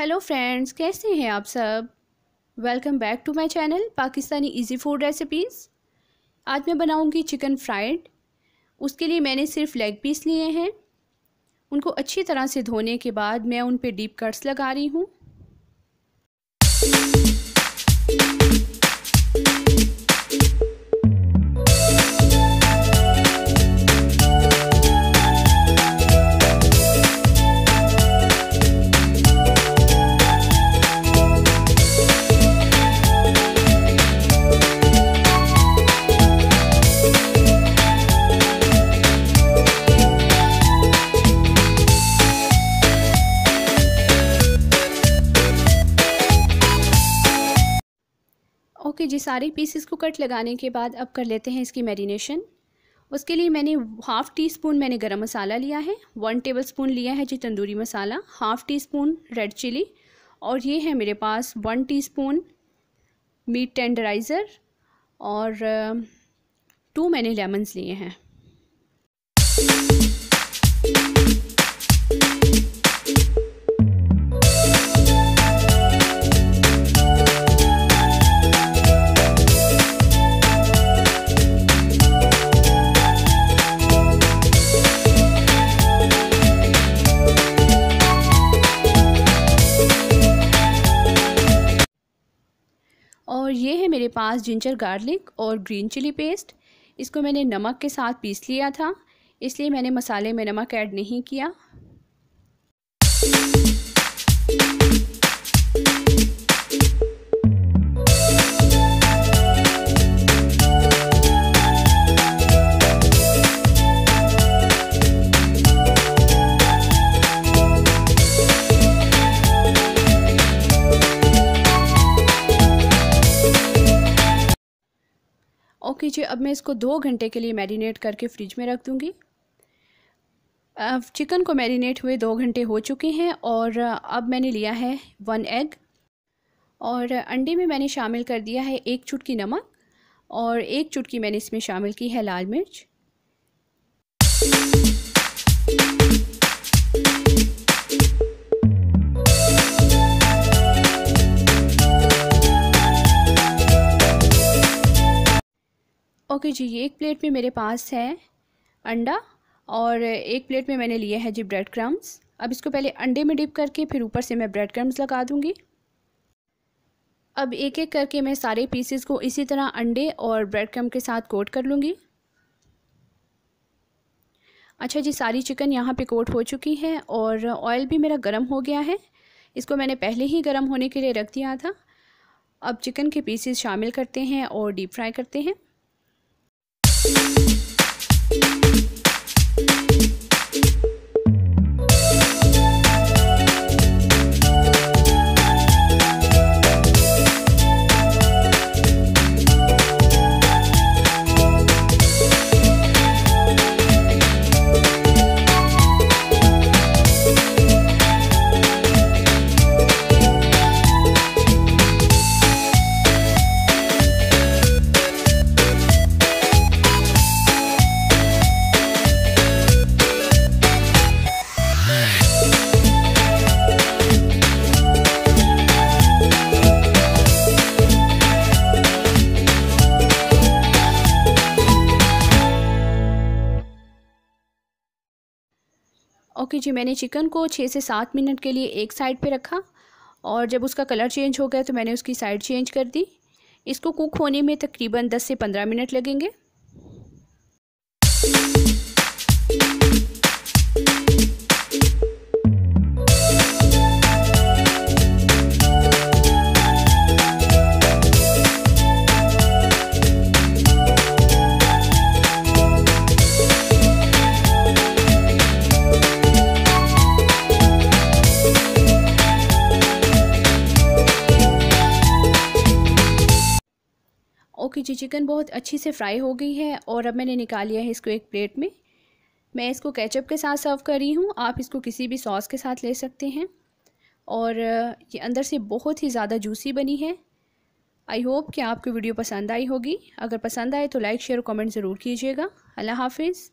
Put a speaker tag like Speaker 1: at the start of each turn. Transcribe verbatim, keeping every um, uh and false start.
Speaker 1: Hello friends, कैसे हैं आप सब। Welcome back to my channel Pakistani easy food recipes. आज मैं बनाऊंगी चिकन फ्राइड। उसके लिए मैंने सिर्फ लेग पीस लिए हैं। उनको अच्छी तरह से धोने के बाद मैं उन पे डीप कट्स लगा रही हूँ। ओके जी, सारे पीसेस को कट लगाने के बाद अब कर लेते हैं इसकी मैरिनेशन। उसके लिए मैंने हाफ़ टी स्पून मैंने गरम मसाला लिया है, वन टेबलस्पून लिया है जी tandoori masala, half teaspoon red chilli, और ये है मेरे पास वन टीस्पून मीट टेंडराइज़र, और टू मैंने लेमन्स लिए हैं। और ये है मेरे पास जिंजर गार्लिक और ग्रीन चिली पेस्ट। इसको मैंने नमक के साथ पीस लिया था, इसलिए मैंने मसाले में नमक ऐड नहीं किया। ओके जी, अब मैं इसको दो घंटे के लिए मैरिनेट करके फ्रिज में रख दूँगी। चिकन को मैरिनेट हुए दो घंटे हो चुके हैं और अब मैंने लिया है वन एग, और अंडे में मैंने शामिल कर दिया है एक चुटकी नमक, और एक चुटकी मैंने इसमें शामिल की है लाल मिर्च। ओके जी, ये एक प्लेट में मेरे पास है अंडा और एक प्लेट में मैंने लिए है जी ब्रेड क्रम्स। अब इसको पहले अंडे में डिप करके फिर ऊपर से मैं ब्रेड क्रम्स लगा दूंगी। अब एक एक करके मैं सारे पीसेस को इसी तरह अंडे और ब्रेड क्रम्स के साथ कोट कर लूँगी। अच्छा जी, सारी चिकन यहाँ पे कोट हो चुकी है और ऑयल भी मेरा गर्म हो गया है। इसको मैंने पहले ही गर्म होने के लिए रख दिया था। अब चिकन के पीसेस शामिल करते हैं और डीप फ्राई करते हैं। ओके जी, मैंने चिकन को छः से सात मिनट के लिए एक साइड पे रखा और जब उसका कलर चेंज हो गया तो मैंने उसकी साइड चेंज कर दी। इसको कुक होने में तकरीबन दस से पंद्रह मिनट लगेंगे। ओके जी, चिकन बहुत अच्छी से फ्राई हो गई है और अब मैंने निकाल लिया है इसको एक प्लेट में। मैं इसको केचप के साथ सर्व कर रही हूँ, आप इसको किसी भी सॉस के साथ ले सकते हैं। और ये अंदर से बहुत ही ज़्यादा जूसी बनी है। आई होप कि आपको वीडियो पसंद आई होगी। अगर पसंद आए तो लाइक शेयर और कमेंट ज़रूर कीजिएगा। अल्लाह हाफिज़।